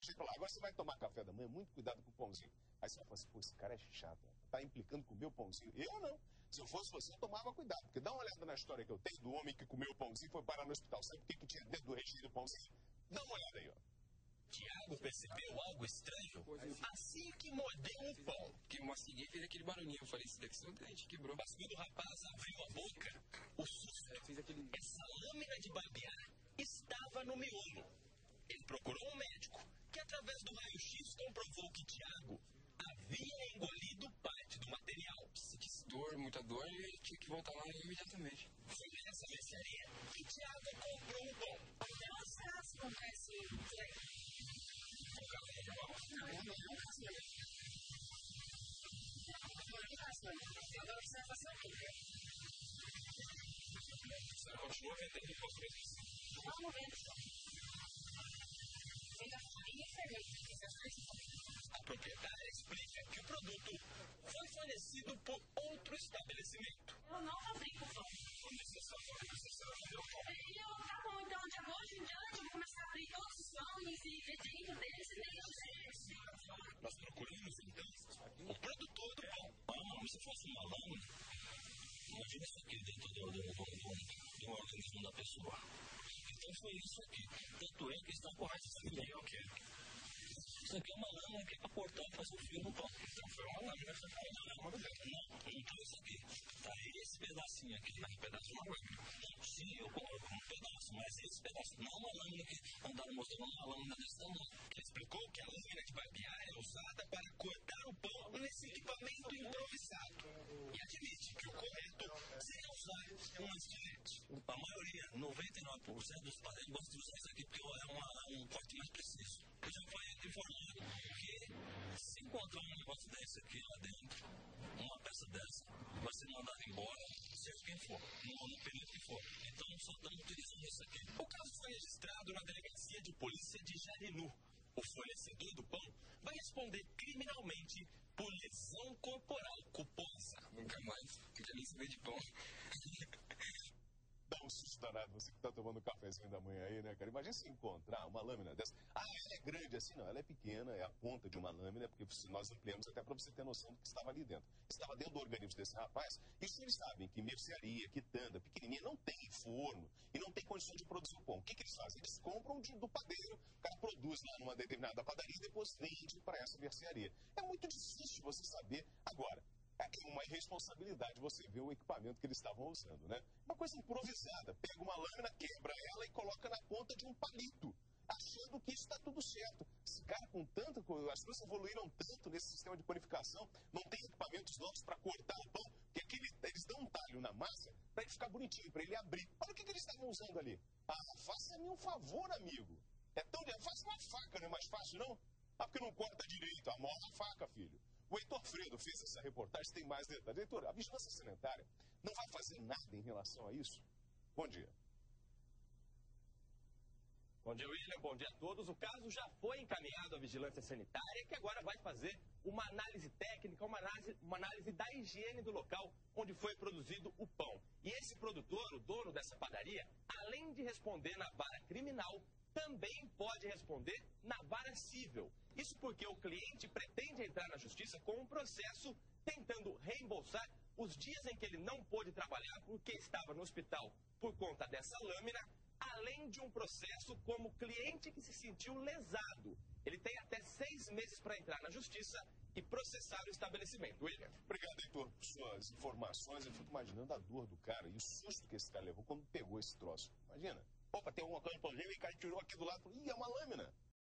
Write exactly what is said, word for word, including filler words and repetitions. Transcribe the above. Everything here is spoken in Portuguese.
Chega lá, agora você vai tomar café da manhã, muito cuidado com o pãozinho. Aí você vai falar assim, pô, esse cara é chato, tá implicando com o meu pãozinho. Eu não. Se eu fosse você, eu tomava cuidado. Porque dá uma olhada na história que eu tenho do homem que comeu o pãozinho e foi parar no hospital. Sabe por que, que tinha dentro do recheio do pãozinho? Dá uma olhada aí, ó. Tiago percebeu algo estranho assim que mordeu o pão. Que eu mastiguei e fez aquele barulhinho. Eu falei, isso daqui seu dente quebrou. Mas quando o rapaz abriu a boca, o susto, é, fiz aquele... essa lâmina de barbear estava no miolo. Ele procurou um médico, que através do raio-x comprovou que Tiago havia engolido parte do material. Que dor, muita dor, e ele tinha que voltar lá imediatamente. Foi nessa mercearia que Tiago comprou o pão. Não será se comprar esse trem? Não, não, não, não. Agora você vai fazer o quê? Você continua vendendo pão por isso? Não, não vendo pão. Venda farinha e fermento. A proprietária explica que o produto foi fornecido por outro estabelecimento. Eu não fabrico pão. Quando necessário, quando necessário, eu compro. Eu, tá bom, então de hoje em diante eu vou começar a abrir todos os pães e ver dentro deles e nem eu Nós procuramos então o produtor do pão. Ah, se fosse uma lâmina, imagina isso aqui dentro do, do, do, do, do organismo da pessoa. Então foi isso aqui. Tanto é que está correto essa ideia, ok? Isso aqui é uma lâmina que é para cortar e fazer o fio no pão. Então foi uma lâmina, você pode dar uma mulher. Não, não tá isso aqui. Tá esse pedacinho aqui. Mas um pedaço não é. Sim, eu coloco um pedaço, mas esse pedaço não é uma lâmina que andaram mostrando uma lâmina desse tamanho. Ele explicou que a lâmina de barbear é usada para cortar o pão nesse equipamento improvisado. E admite que o correto seria usar um estilete. A maioria, noventa e nove por cento dos padeiros gostam de usar isso aqui porque é uma, um corte mais preciso. Eu já fui informado que se encontrar um negócio desse aqui lá dentro, uma peça dessa, vai ser mandado embora, seja quem for, no, no período que for. Então só estamos utilizando isso aqui. O caso foi registrado na delegacia de polícia de Jarinu. O fornecedor do pão vai responder criminalmente por lesão corporal culposa. Nunca mais, não quero nem saber de pão. Dá um susto danado, você que tá tomando um cafezinho da manhã aí, né, cara? Imagina se encontrar uma lâmina dessa. Ah, ela é grande assim? Não, ela é pequena, é a ponta de uma lâmina, porque nós ampliamos até para você ter noção do que estava ali dentro. Estava dentro do organismo desse rapaz, e se eles sabem que mercearia, quitanda, pequenininha, não tem forno e não tem condição de produzir o pão, o que, que eles fazem? Eles compram de, do padeiro, o cara produz lá numa determinada padaria e depois vende para essa mercearia. É muito difícil você saber. Agora, é uma irresponsabilidade você ver o equipamento que eles estavam usando, né? Uma coisa improvisada. Pega uma lâmina, quebra ela e coloca na ponta de um palito, achando que isso está tudo certo. Esse cara com tanta coisa, as coisas evoluíram tanto nesse sistema de panificação, não tem equipamentos novos para cortar o pão, que aquele, eles dão um talho na massa para ele ficar bonitinho, para ele abrir. Olha o que, que eles estavam usando ali. Ah, faça-me um favor, amigo. É tão... Faça uma faca, não é mais fácil, não? Ah, porque não corta direito. Amorra a faca, filho. O Heitor Fredo fez essa reportagem, tem mais detalhes. Heitor, a vigilância sanitária não vai fazer nada em relação a isso? Bom dia. Bom dia, William. Bom dia a todos. O caso já foi encaminhado à vigilância sanitária, que agora vai fazer uma análise técnica, uma análise, uma análise da higiene do local onde foi produzido o pão. E esse produtor, o dono dessa padaria, além de responder na vara criminal, também pode responder na vara civil. Isso porque o cliente pretende entrar na justiça com um processo tentando reembolsar os dias em que ele não pôde trabalhar porque estava no hospital por conta dessa lâmina, além de um processo como cliente que se sentiu lesado. Ele tem até seis meses para entrar na justiça e processar o estabelecimento. William. Obrigado, Heitor, por suas informações. Eu fico imaginando a dor do cara e o susto que esse cara levou quando pegou esse troço. Imagina. Opa, tem alguma coisa no pãozinho e o cara tirou aqui do lado e falou, ih, é uma lâmina.